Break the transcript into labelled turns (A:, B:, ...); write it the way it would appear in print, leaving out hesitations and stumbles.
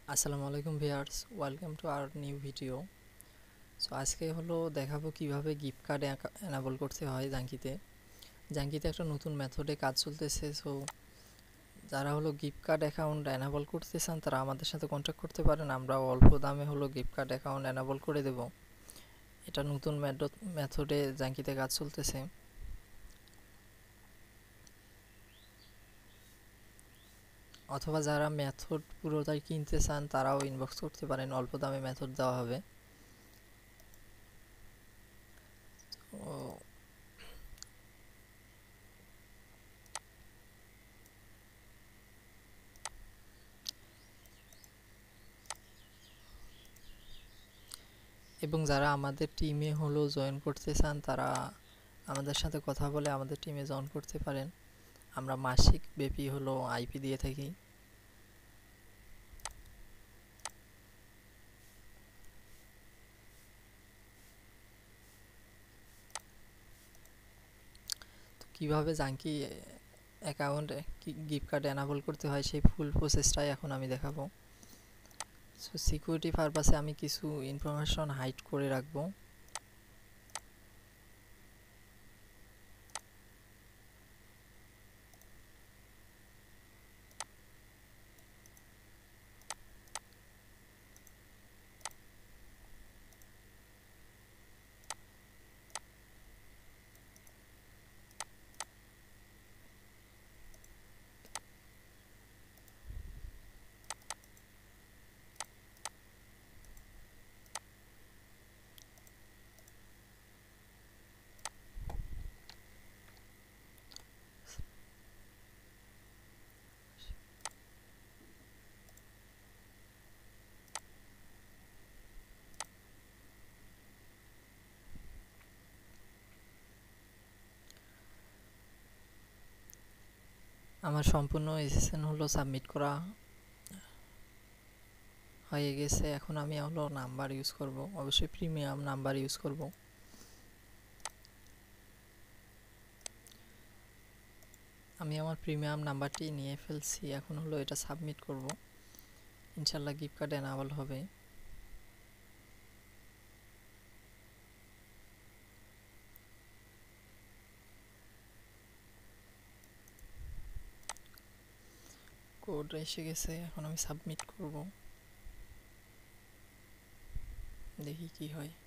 A: আসসালামু আলাইকুম viewers, welcome to our new video. So আজকে হলো দেখাবো কিভাবে গিফট কার্ড এনাবল করতে হয় জাঙ্কিতে একটা নতুন মেথডে কাজ চলতেছে। সো যারা হলো গিফট কার্ড অ্যাকাউন্ট এনাবল করতে চান তারা আমাদের সাথে কন্ট্যাক্ট করতে পারেন। আমরা অল্প দামে হলো গিফট কার্ড অ্যাকাউন্ট এনাবল করে দেব। এটা নতুন মেথডে জাঙ্কিতে কাজ চলতেছে। অথবা যারা মেথড পুরোটাই কিনতে চান তারাও ইনবক্স করতে পারেন, অল্প দামে মেথড দেওয়া হবে। এবং যারা আমাদের টিমে হলো জয়েন করতে চান তারা আমাদের সাথে কথা বলে আমাদের টিমে জয়েন করতে পারেন। আমরা মাসিক ব্যাপী হলো আইপি দিয়ে থাকি। তো কীভাবে জাঙ্কি অ্যাকাউন্টে গিফট কার্ড এনাবল করতে হয় সেই ফুল প্রসেসটাই এখন আমি দেখাবো। সো সিকিউরিটি পারপাসে আমি কিছু ইনফরমেশন হাইড করে রাখবো। আমার সম্পূর্ণ এসএসএন হলো সাবমিট করা হয়ে গেছে। এখন আমি হলো নাম্বার ইউজ করব, অবশ্যই প্রিমিয়াম নাম্বার ইউজ করব। আমি আমার প্রিমিয়াম নাম্বারটি নিয়ে ফেলছি। এখন হলো এটা সাবমিট করব, ইনশাল্লাহ গিফট কার্ড এনাবল হবে। কোড এসে গেছে, এখন আমি সাবমিট করব, দেখি কি হয়।